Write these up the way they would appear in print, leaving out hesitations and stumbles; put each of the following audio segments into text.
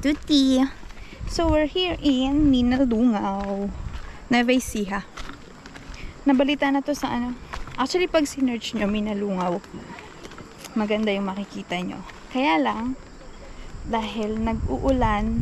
Tutti. So we're here in Minalungaw, Nueva Ecija. Nabalita na to sa ano. Actually, pag sinearch nyo Minalungaw, maganda yung makikita nyo. Kaya lang, dahil nag-uulan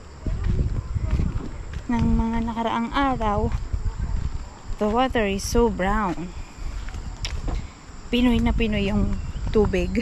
ng mga nakaraang araw, the water is so brown. Pinoy na Pinoy yung tubig.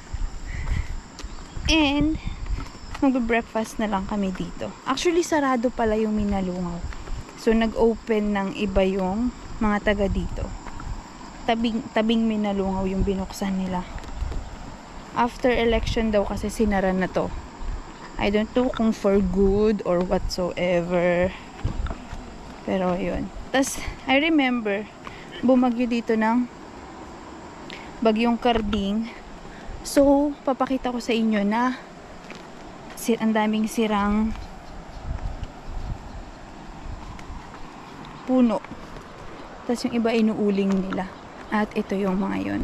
And magbe-breakfast na lang kami dito. Actually, sarado pala yung Minalungaw. So, nag-open ng iba yung mga taga dito. Tabing Minalungaw yung binuksan nila. After election daw kasi sinara na to. I don't know kung for good or whatsoever. Pero, yun. Tas, I remember, bumagyo dito ng bagyong Karding. So, papakita ko sa inyo na ang daming sirang puno. Tapos yung iba inuuling nila. At ito yung mga yun.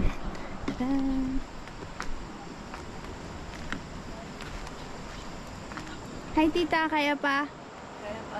Hi tita, kaya pa? Kaya pa.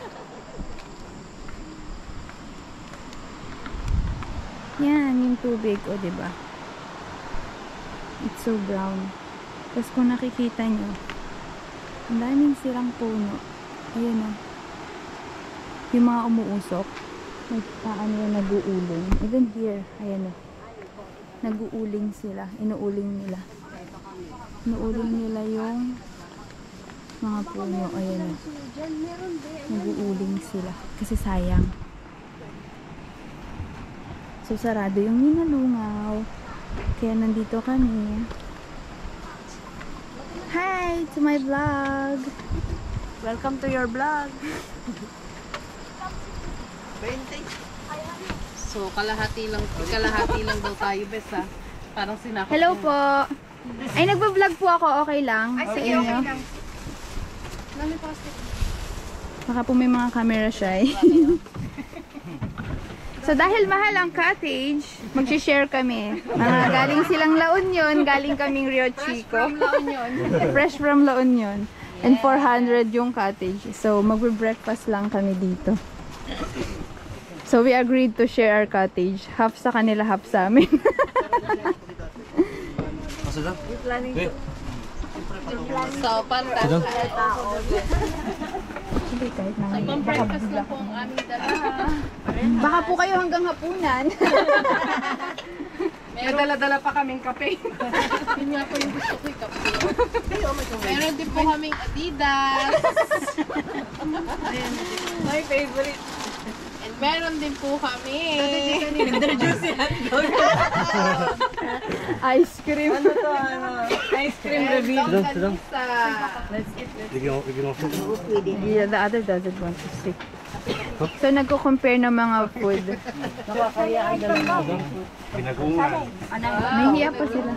Yan, yung tubig, o diba? It's so brown. Tapos kung nakikita nyo, ang daming sirang puno. Ayan o. Yung mga umuusok. Ano yung nag-uuling. Even here, ayan o. Nag-uuling sila. Inuuling nila. Inuuling nila yung mga puno. Ayan o. Nag-uuling sila. Kasi sayang. So, sarado yung Minalungaw. Kaya nandito kami. Hi to my vlog. Welcome to your vlog. 20. So, kalahati lang daw tayo, bes ha. Parang sinakot. Hello po. Ay, nagba-vlog po ako. Okay lang. Ay, sige, okay lang. Baka po may mga camera shy. So, dahil mahal ang cottage, mag-share kami. Galing silang La Union, galing kaming Rio Chico. Fresh from La Union. And 400 yung cottage. So, magbe-breakfast lang kami dito. So, we agreed to share our cottage. Half sa kanila, half sa amin. So, pantas. Hindi, kahit na. Pang-breakfast na po ang aming dala. Baka po kayo hanggang hapunan. May dala-dala pa kaming kape. Yun nga po yung gusto ko yung kape. Meron din po kaming Adidas. My favorite. And meron din po kami. Ice cream. Ano to? Ice cream reveal. Let's eat. Yeah, the other doesn't want to stick. So, nagko-compare ng mga food. Nakakaya ang dalawa. May hiya pa sila.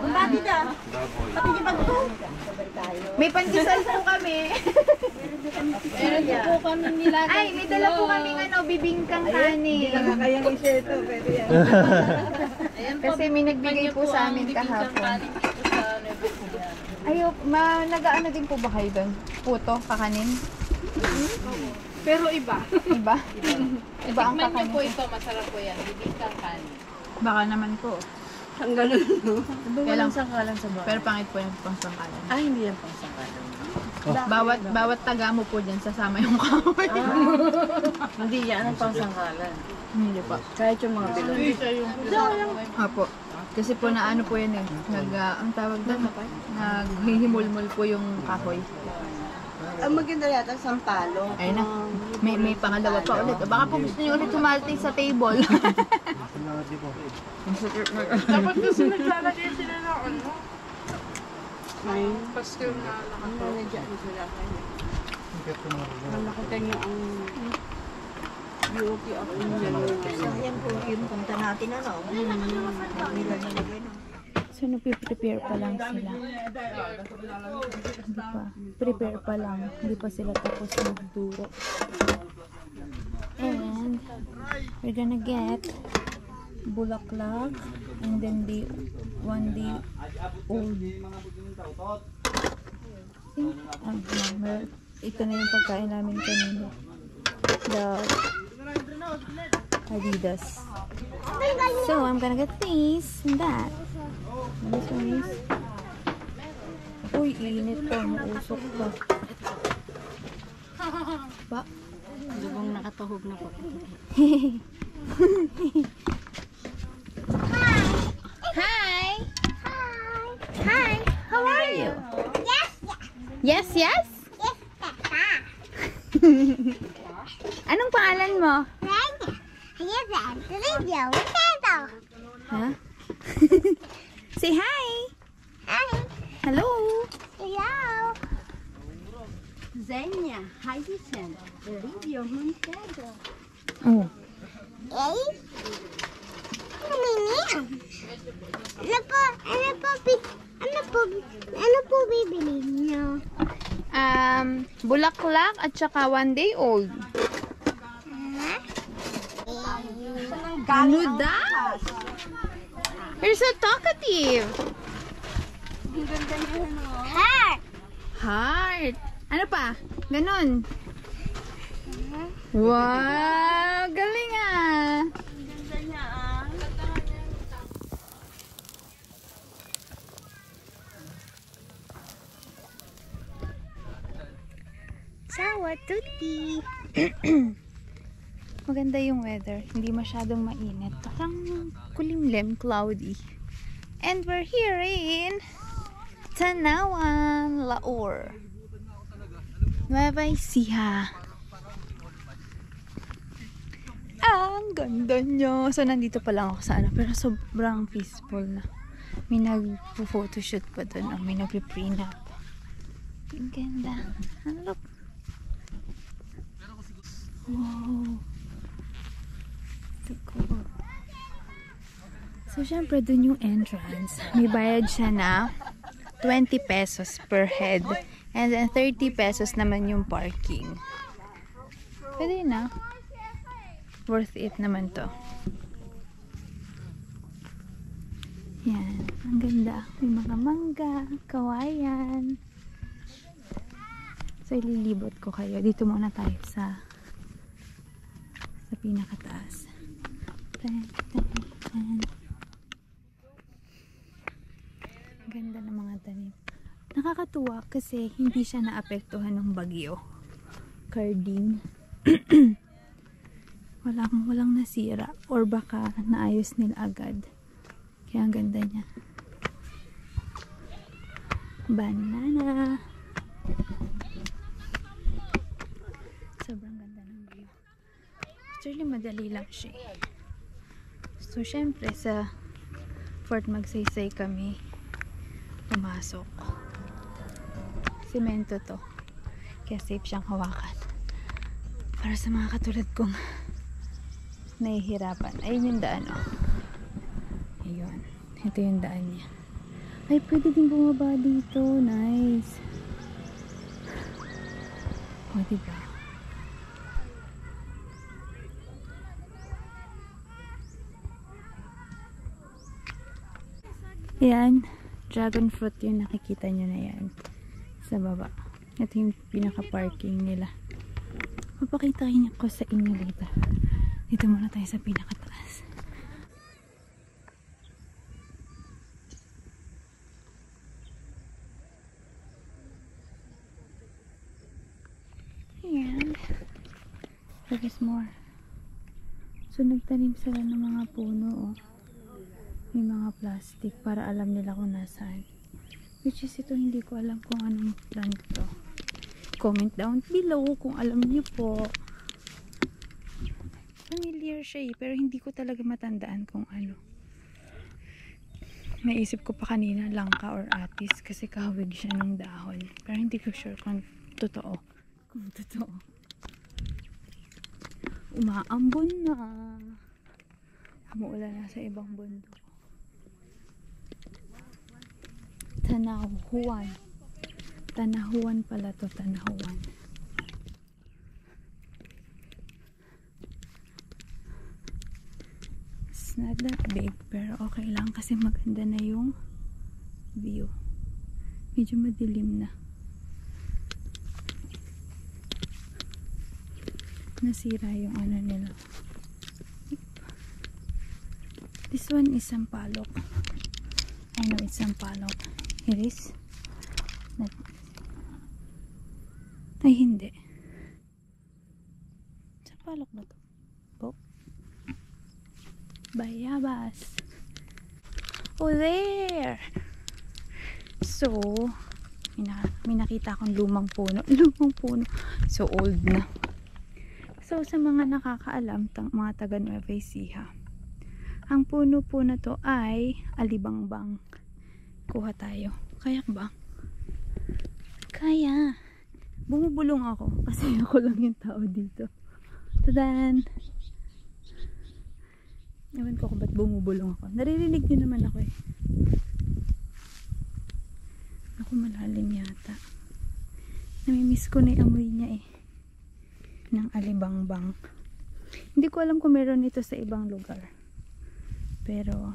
May pandesal po kami. Meron din po kami nilagay. Ay, may dala po kami bibingkang kanin. Nakakayang i-share to, pero yan. Kasi may nagbigay po sa amin kahapon. Ayo, nag-ano din po ba kayo doon? Puto, kakanin? Pero iba. Iba? Iba ang Tikman niyo kakanin. po ito, masarap po yan. Bibingkang kanin. Baka naman po. Ang ganun, no? Kailang sangkalan sa bawat. Pero pangit po yung pang sangkalan. Ay, hindi yan pang sangkalan. Bawat taga mo po dyan, sasama yung kahoy. Hindi yan ang pang sangkalan. Hindi po. Kahit yung mga bilog. Apo. Kasi po na ano po yan eh. Ang tawag doon, naghihimulmul po yung kahoy. Ang maganda yata sampalo. Ayun na. May pangalawa pa ulit. Baka po gusto niyo ulit sumalti sa table. Dapat kasi naglalagay sila na ano. May paskill na nakatawag. Malakitan niyo ang beauty of Minalungaw. Sayang po yung punta natin ano. So, nagpiprepare pa lang sila. Hindi pa. Prepare pa lang. Hindi pa sila tapos magduro. And, we're gonna get bulaklak and then the 1 day old Ito na yung pagkain namin kanina. The Adidas. So, I'm gonna get this and that. This one is... Uy, init pa. Mausok pa. Ba? Lubong nakatuhog na po. Hi! Hi! How are you? Yes, yes? Anong pangalan mo? Ha? Say hi! Hello! Zenya, Heidisen, Livio Montego. Oh. Ano po bibili niyo? Bulaklak at saka 1 day old. Ano daw? You're so talkative. Heart! Heart. Ano pa? Ganon. Wow! Galing ah! Sawa tuti! Maganda yung weather. Hindi masyadong mainit. Parang kulimlim, cloudy. And we're here in Tanawan, Laor. Nueva Ecija. Ang ganda nyo. So, nandito pa lang ako sa ano. Pero sobrang peaceful na. May nag-photoshoot pa dun. O may nag-prenup. Ang ganda. Look. Wow. So cool. So, syempre, dun yung entrance. May bayad siya na 20 pesos per head. And then 30 pesos naman yung parking. Pwede na. Worth it naman to. Yan. Ang ganda. May mga mangga, kawayan. So, ililibot ko kayo. Dito muna tayo sa pinakataas. Ang ganda ng mga tanim. Nakakatuwa kasi hindi siya naapektuhan ng bagyo. Carding. walang nasira or baka naayos nila agad. Kaya ang ganda niya. Banana. Sobrang ganda ng view. Actually, madali lang siya. So, syempre sa Fort Magsaysay kami pumasok. Semento to. Kaya safe siyang hawakan. Para sa mga katulad kong nahihirapan. Ayun yung daan, oh. Ayun. Ito yung daan niya. Ay, pwede din bumaba dito. Nice. O, diba? Yan. Dragon fruit yung nakikita nyo na yan. Sa baba. Ito yung pinaka-parking nila. Mapakita ko sa inyo dito. Dito muna tayo sa pinakataas. Ayan. There is more. So, nagtanim sila ng mga puno, oh. May mga plastic para alam nila kung nasaan. Which is ito, hindi ko alam kung anong plant to. Comment down below kung alam niyo po. Familiar siya pero hindi ko talaga matandaan kung ano. Naisip ko pa kanina langka or atis kasi kahawig siya ng dahon. Pero hindi ko sure kung totoo. Kung totoo. Umaambon na. Umuulan na sa ibang bundok. Tanahuan. Tanahuan pala to, Tanahuan. It's not that big, pero okay lang kasi maganda na yung view. Medyo madilim na. nasira yung ano nila. This one is sampalok. I know it's sampalok. It is. Ay, hindi. Sampalok ba to? Oh. Bayabas. Oh, there! So, may nakita akong lumang puno. Lumang puno. So, old na. So, sa mga nakakaalam, mga taga Nueva Ecija, ang puno po na to ay alibangbang. Kuha tayo. Kaya ba? Kaya. Bumubulong ako kasi ako lang yung tao dito. Tadan! Ewan ko kung ba't bumubulong ako. Naririnig nyo naman ako eh. Ako malalim yata. Namimiss ko na yung amoy niya eh. Ng alibangbang. Hindi ko alam kung meron ito sa ibang lugar. Pero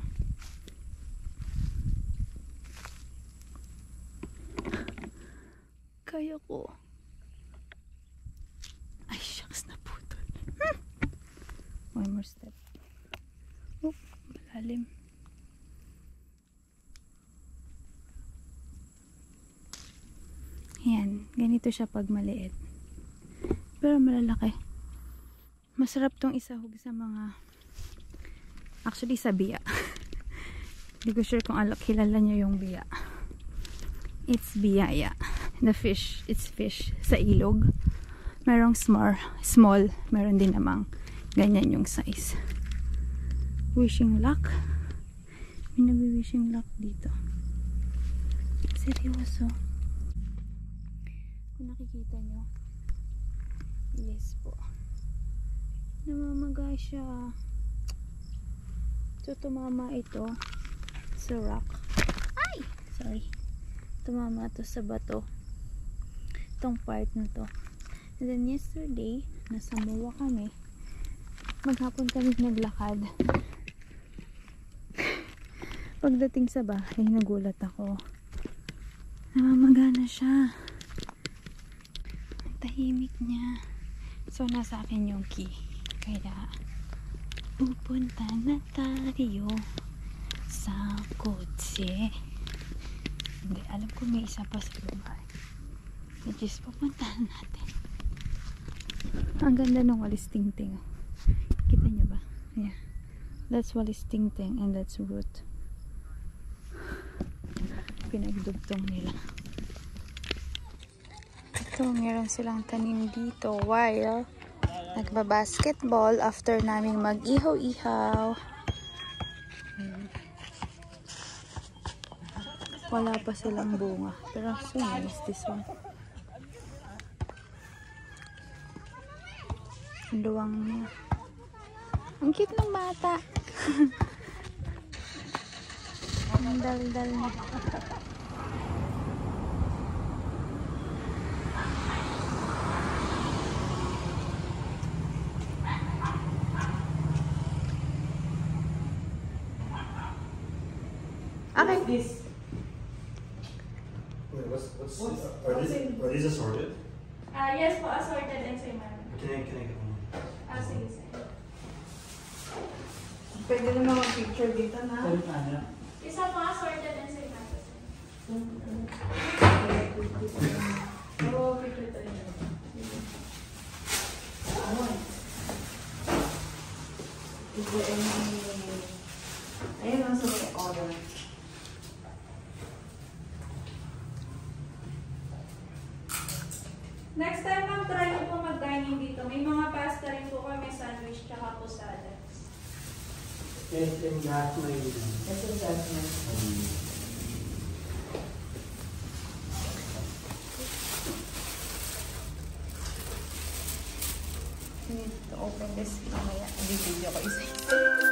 kaya ko. Ay, shucks, naputol. One more step. Oh, malalim. Yan, ganito siya pag maliit. Pero malalaki. Masarap tong isahog sa mga, actually sa biya. Hindi ko sure kung kilala nyo yung biya. It's biyaya. The fish, it's fish sa ilog. Merong small, meron din namang ganyan yung size. Wishing luck. May nagwi-wishing luck dito. Seryoso. Kung nakikita nyo, yes po. Namamaga siya. So, tumama ito sa rock. Ay! Sorry. Tumama ito sa bato. Itong part na to. And then yesterday, nasa Moa kami. Maghapon kami naglakad. Pagdating sa bahay, nagulat ako. Namamaga na siya. Ang tahimik niya. So, nasa akin yung key. Kaya, pupunta na tayo sa kotse. Hindi, alam ko may isa pa sa lugar. Which is, pupuntahan natin. Ang ganda ng Walis Tingting. Kita niyo ba? Yeah. That's Walis Tingting and that's root. Pinagdugtong nila. Ito, meron silang tanim dito while nagba-basketball after naming mag-ihaw-ihaw. Wala pa silang bunga. Pero so nice this one. Ang luwang niya. Ang cute ng bata. Ang dal-dal niya. Okay. This. Wait, are these assorted? Yes po, assorted and same man. Can I get one? Sige, sige. Pwede na mga picture dito na. Isa po, assorted and same man. Oo, picture tayo. Is there any... Ayun lang sa may order. Next time ma'am, try niyo po mag-dining dito. May mga pasta rin po kami, sandwich, tsaka posadas. Yes, and that's my Yes, exactly. I need to open this mamaya. Video ko isa.